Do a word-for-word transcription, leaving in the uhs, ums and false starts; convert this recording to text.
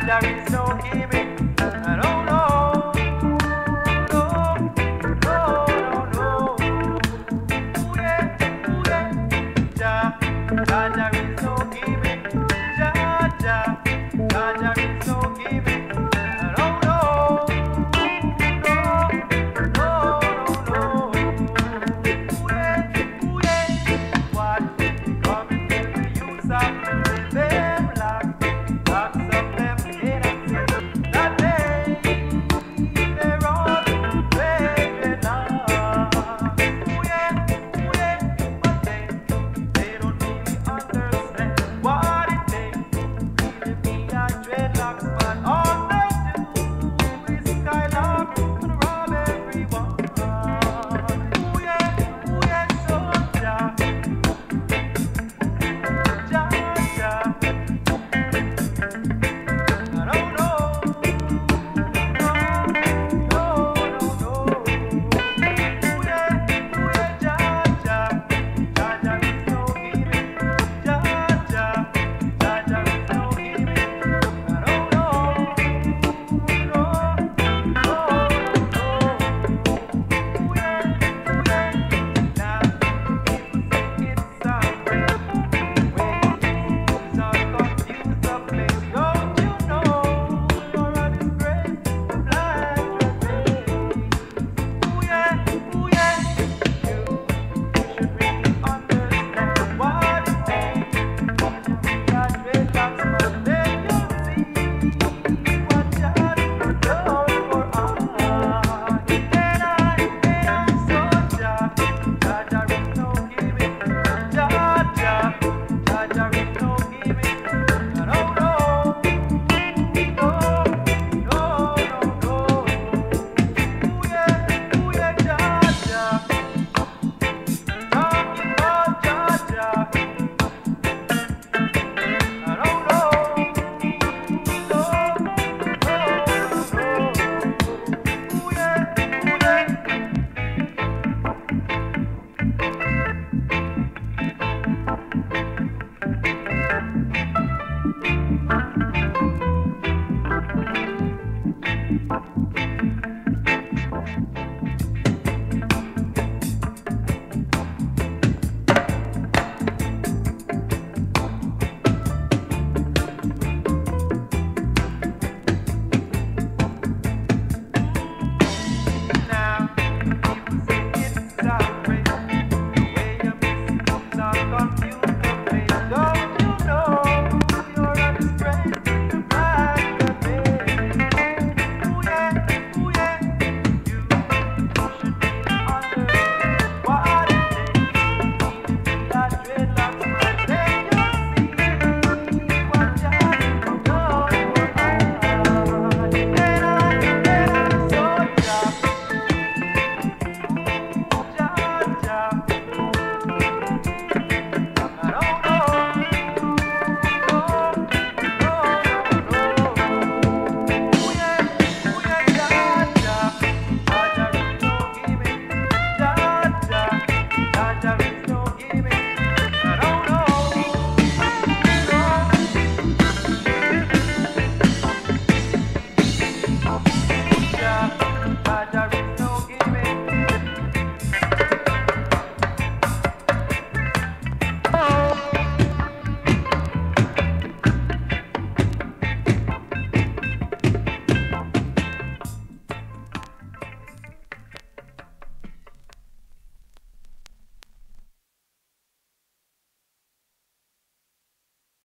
There is no giving. I don't know. No, no, no, no. Ooh yeah, ooh yeah. Jah, Jah, there is no giving. Jah, Jah, Jah, there is no giving. I don't know. No, no, no, no. Ooh yeah, ooh yeah. What coming to the use of them lock, lock of them in a that day they're all playing on. Ooh yeah, ooh yeah, but they they don't really understand what it takes to be a dreadlocks man. All they do is skylark and rob everyone. Ooh yeah, ooh yeah, so Jah, Jah, Jah. I don't know. No, no, no, no. Ooh yeah, ooh yeah, Jah, Jah. Jah, Jah is no giving. Jah, Jah. Jah, Jah is no giving. I don't know. No, no, no, no. Ooh yeah, ooh yeah. Now people say it's a way. When things are confused up place, don't you know you're a disgrace to black race? Ooh yeah, ooh yeah. You should really understand what it takes to be a dreadlocks man. Then you'll see what Jah does for us. And I, and I saw Jah, Jah, Jah is no giving. Jah, Jah, Jah, Jah is no giving. I don't know. No, no, no, no. Ooh yeah, ooh yeah, Jah, Jah. Talking about Jah, Jah. I don't know. No, no, no, no. Ooh yeah, ooh yeah.